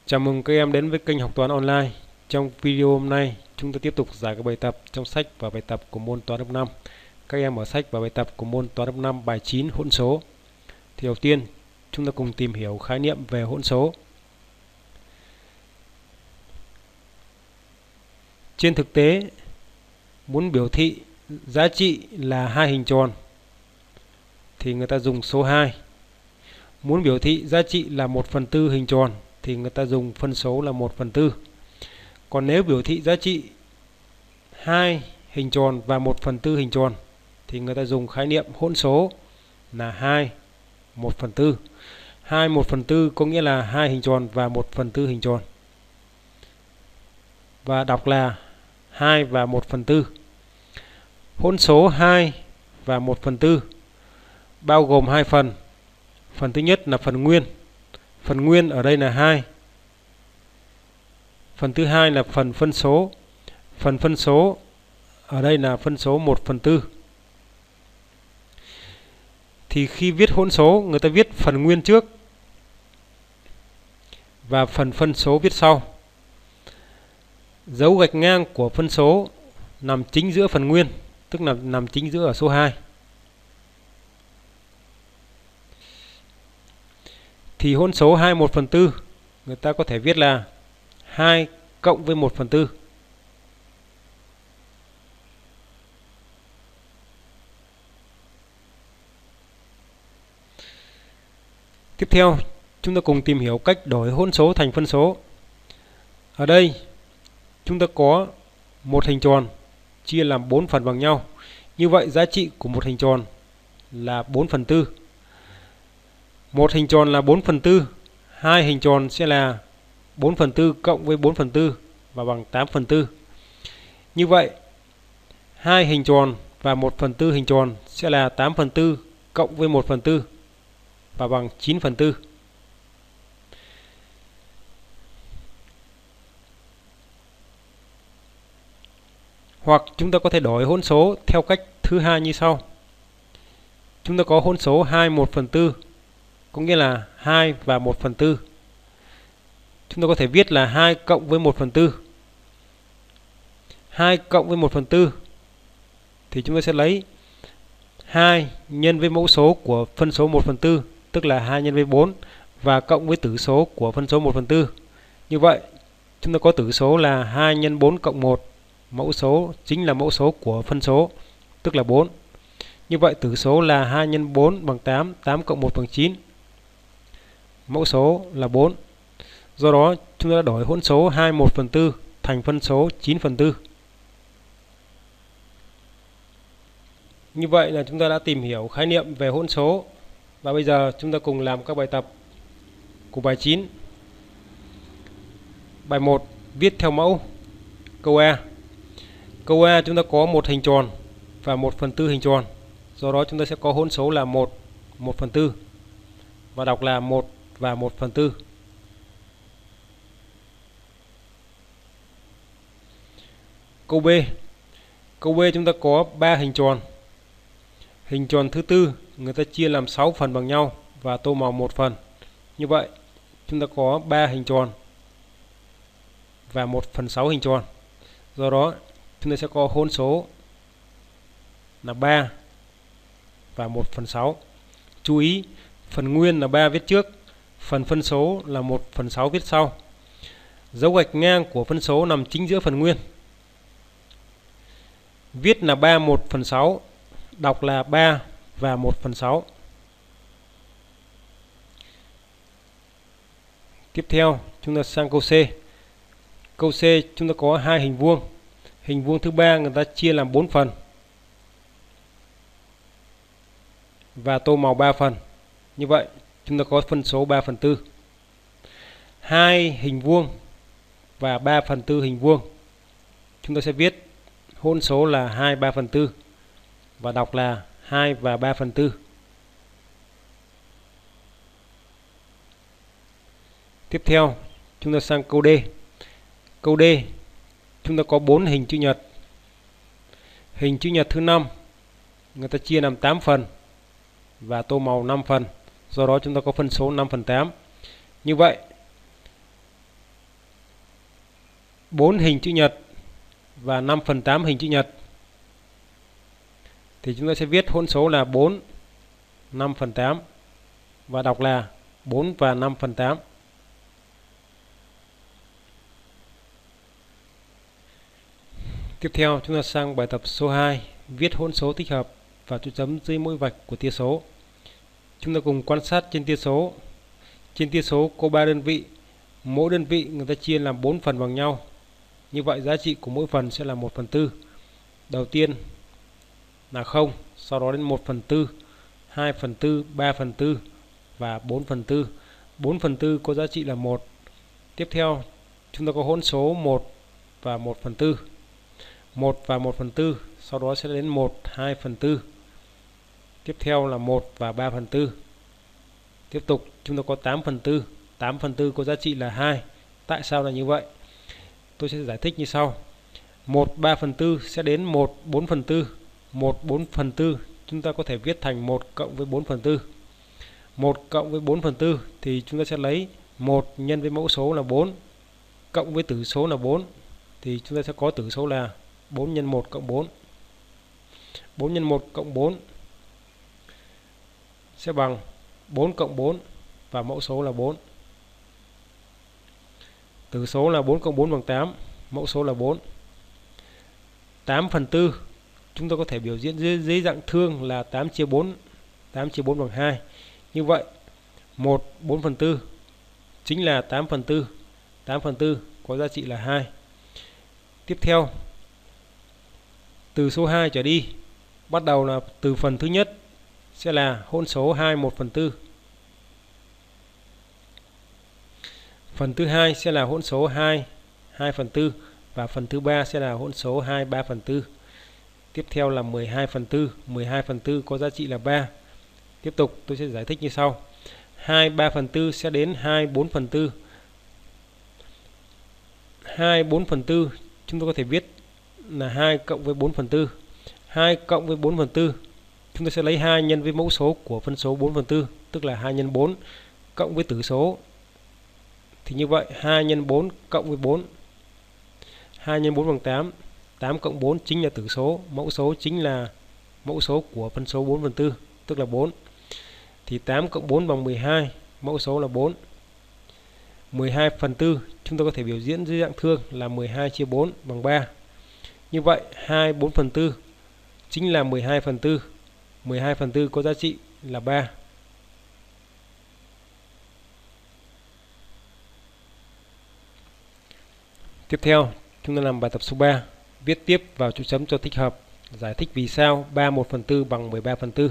Chào mừng các em đến với kênh học toán online. Trong video hôm nay, chúng ta tiếp tục giải các bài tập trong sách và bài tập của môn toán lớp 5. Các em ở sách và bài tập của môn toán lớp 5 bài 9 hỗn số. Thì đầu tiên, chúng ta cùng tìm hiểu khái niệm về hỗn số. Trên thực tế, muốn biểu thị giá trị là hai hình tròn thì người ta dùng số 2. Muốn biểu thị giá trị là 1/4 hình tròn thì người ta dùng phân số là 1/4. Còn nếu biểu thị giá trị 2 hình tròn và 1/4 hình tròn thì người ta dùng khái niệm hỗn số là 2 1/4. 2 1/4 có nghĩa là 2 hình tròn và 1/4 hình tròn. Và đọc là 2 và 1/4. Hỗn số 2 và 1/4 bao gồm hai phần. Phần thứ nhất là phần nguyên. Phần nguyên ở đây là 2. Phần thứ hai là phần phân số. Phần phân số ở đây là phân số 1/4. Thì khi viết hỗn số, người ta viết phần nguyên trước và phần phân số viết sau. Dấu gạch ngang của phân số nằm chính giữa phần nguyên, tức là nằm chính giữa ở số 2. Thì hỗn số 2 1/4 người ta có thể viết là 2 cộng với 1/4. Tiếp theo, chúng ta cùng tìm hiểu cách đổi hỗn số thành phân số. Ở đây, chúng ta có một hình tròn chia làm 4 phần bằng nhau. Như vậy, giá trị của một hình tròn là 4/4. Một hình tròn là 4/4, hai hình tròn sẽ là 4/4 cộng với 4/4 và bằng 8/4. Như vậy, hai hình tròn và 1/4 hình tròn sẽ là 8/4 cộng với 1/4 và bằng 9/4. Hoặc chúng ta có thể đổi hỗn số theo cách thứ hai như sau. Chúng ta có hỗn số 2 1/4, có nghĩa là 2 và 1/4. Chúng ta có thể viết là 2 cộng với 1/4. 2 cộng với 1/4 thì chúng ta sẽ lấy 2 nhân với mẫu số của phân số 1/4, tức là 2 nhân với 4, và cộng với tử số của phân số 1/4. Như vậy, chúng ta có tử số là 2 nhân 4 cộng 1. Mẫu số chính là mẫu số của phân số, tức là 4. Như vậy, tử số là 2 nhân 4 bằng 8, 8 cộng 1 bằng 9. Mẫu số là 4. Do đó, chúng ta đã đổi hỗn số 2 1/4 thành phân số 9/4. Như vậy là chúng ta đã tìm hiểu khái niệm về hỗn số. Và bây giờ chúng ta cùng làm các bài tập của bài 9. Bài 1, viết theo mẫu. Câu A. Câu A chúng ta có một hình tròn và 1/4 hình tròn. Do đó chúng ta sẽ có hỗn số là 1 1/4 và đọc là 1 và 1/4. Câu B. Câu B chúng ta có 3 hình tròn. Hình tròn thứ tư người ta chia làm 6 phần bằng nhau và tô màu 1 phần. Như vậy, chúng ta có 3 hình tròn và 1/6 hình tròn. Do đó, chúng ta sẽ có hỗn số là 3 và 1/6. Chú ý, phần nguyên là 3 viết trước, phần phân số là 1/6 viết sau. Dấu gạch ngang của phân số nằm chính giữa phần nguyên. Viết là 3 1/6, đọc là 3 và 1/6. Tiếp theo, chúng ta sang câu C. Câu C chúng ta có hai hình vuông. Hình vuông thứ ba người ta chia làm 4 phần và tô màu 3 phần. Như vậy, chúng ta có phân số 3/4. Hai hình vuông và 3/4 hình vuông. Chúng ta sẽ viết hỗn số là 2 3/4 và đọc là 2 và 3/4. Tiếp theo, chúng ta sang câu D. Câu D, chúng ta có 4 hình chữ nhật. Hình chữ nhật thứ 5, người ta chia làm 8 phần và tô màu 5 phần. Do đó chúng ta có phân số 5/8. Như vậy, 4 hình chữ nhật và 5/8 hình chữ nhật thì chúng ta sẽ viết hỗn số là 4 5/8 và đọc là 4 và 5/8. Tiếp theo chúng ta sang bài tập số 2, viết hỗn số tích hợp và chỗ chấm dưới mỗi vạch của tia số. Chúng ta cùng quan sát trên tia số. Trên tia số có 3 đơn vị, mỗi đơn vị người ta chia làm 4 phần bằng nhau. Như vậy giá trị của mỗi phần sẽ là 1/4. Đầu tiên là 0, sau đó đến 1/4, 2/4, 3/4 và 4/4. 4/4 có giá trị là 1. Tiếp theo chúng ta có hỗn số 1 và 1/4. 1 và 1/4, sau đó sẽ đến 1, 2/4. Tiếp theo là 1 và 3/4. Tiếp tục chúng ta có 8/4. 8/4 có giá trị là 2. Tại sao là như vậy? Tôi sẽ giải thích như sau. 1 3/4 sẽ đến 1 4/4. 1 4/4 chúng ta có thể viết thành 1 cộng với 4/4. 1 cộng với 4/4 thì chúng ta sẽ lấy 1 nhân với mẫu số là 4 cộng với tử số là 4 thì chúng ta sẽ có tử số là 4 nhân 1 cộng 4. 4 nhân 1 cộng 4 sẽ bằng 4 cộng 4 và mẫu số là 4. Tử số là 4 cộng 4 bằng 8, mẫu số là 4. 8/4 chúng ta có thể biểu diễn dưới dạng thương là 8 chia 4. 8 chia 4 bằng 2. Như vậy 1 4/4 chính là 8/4. 8/4 có giá trị là 2. Tiếp theo từ số 2 trở đi, bắt đầu là từ phần thứ nhất sẽ là hỗn số 2 1/4. Phần thứ hai sẽ là hỗn số 2 2/4 và phần thứ ba sẽ là hỗn số 2 3/4. Tiếp theo là 12/4. 12/4 có giá trị là 3. Tiếp tục tôi sẽ giải thích như sau. 2 3/4 sẽ đến 2 4/4. 2 4/4 chúng tôi có thể viết là 2 cộng với 4/4. 2 cộng với 4/4 chúng ta sẽ lấy 2 nhân với mẫu số của phân số 4/4, tức là 2 nhân 4 cộng với tử số. Thì như vậy 2 nhân 4 cộng với 4. 2 nhân 4 bằng 8. 8 cộng 4 chính là tử số. Mẫu số chính là mẫu số của phân số 4/4, tức là 4. Thì 8 cộng 4 bằng 12. Mẫu số là 4. 12/4 chúng ta có thể biểu diễn dưới dạng thương là 12 chia 4 bằng 3. Như vậy 2 4/4 chính là 12/4. 12/4 có giá trị là 3. Tiếp theo chúng ta làm bài tập số 3, viết tiếp vào chỗ chấm cho thích hợp, giải thích vì sao 3 1/4 bằng 13/4.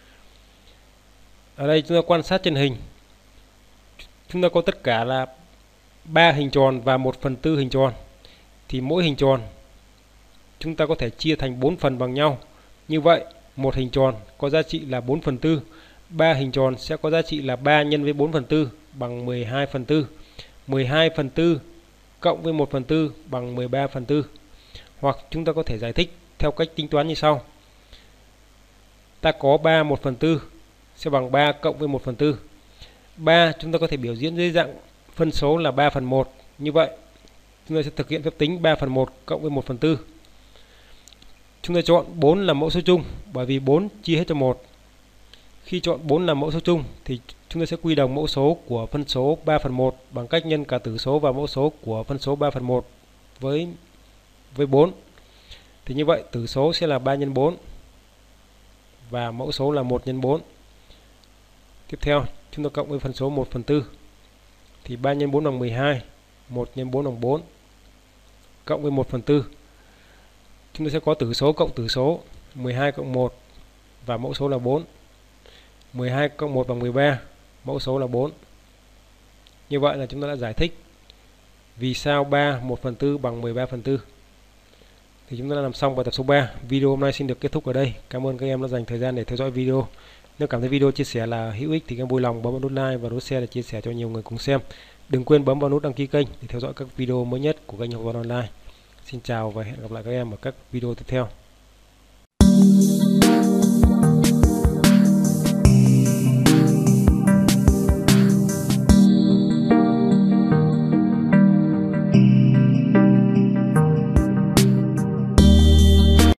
Ở đây chúng ta quan sát trên hình, chúng ta có tất cả là 3 hình tròn và 1/4 hình tròn. Thì mỗi hình tròn chúng ta có thể chia thành 4 phần bằng nhau. Như vậy một hình tròn có giá trị là 4/4. 3 hình tròn sẽ có giá trị là 3 nhân với 4/4 bằng 12/4. 12/4 cộng với 1/4 bằng 13/4. Hoặc chúng ta có thể giải thích theo cách tính toán như sau. Ta có 3 1/4 sẽ bằng 3 cộng với 1/4. 3 chúng ta có thể biểu diễn dưới dạng phân số là 3/1. Như vậy chúng ta sẽ thực hiện phép tính 3/1 cộng với 1/4. Chúng ta chọn 4 làm mẫu số chung bởi vì 4 chia hết cho 1. Khi chọn 4 làm mẫu số chung thì chúng ta sẽ quy đồng mẫu số của phân số 3/1 bằng cách nhân cả tử số và mẫu số của phân số 3/1 với 4. Thì như vậy tử số sẽ là 3 nhân 4 và mẫu số là 1 nhân 4. Tiếp theo chúng ta cộng với phân số 1/4. Thì 3 nhân 4 bằng 12, 1 nhân 4 bằng 4. Cộng với 1/4. Chúng ta sẽ có tử số cộng tử số 12 cộng 1 và mẫu số là 4. 12 cộng 1 bằng 13, mẫu số là 4. Như vậy là chúng ta đã giải thích vì sao 3 1/4 bằng 13/4. Thì chúng ta đã làm xong bài tập số 3. Video hôm nay xin được kết thúc ở đây. Cảm ơn các em đã dành thời gian để theo dõi video. Nếu cảm thấy video chia sẻ là hữu ích thì các em vui lòng bấm vào nút like và nút share để chia sẻ cho nhiều người cùng xem. Đừng quên bấm vào nút đăng ký kênh để theo dõi các video mới nhất của kênh Học Toán Online. Xin chào và hẹn gặp lại các em ở các video tiếp theo.